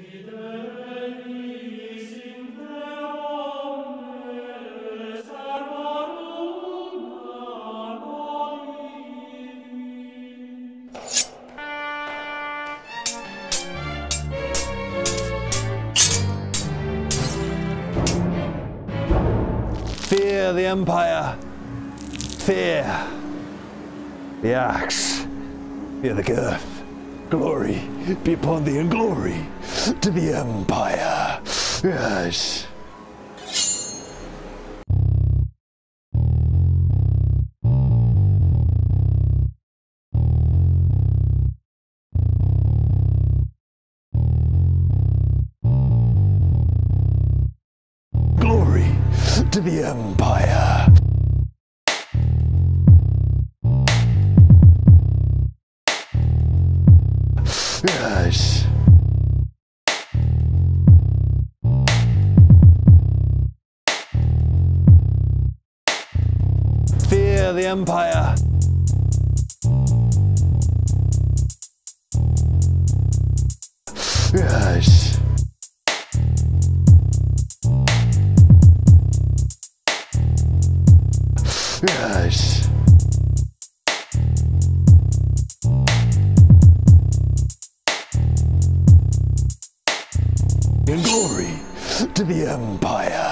Fear the Empire. Fear the axe. Fear the girth. Glory be upon thee, and glory to the Empire. Yes. Glory to the Empire. Yes. Fear the Empire. Yes. Yes. And glory to the Empire.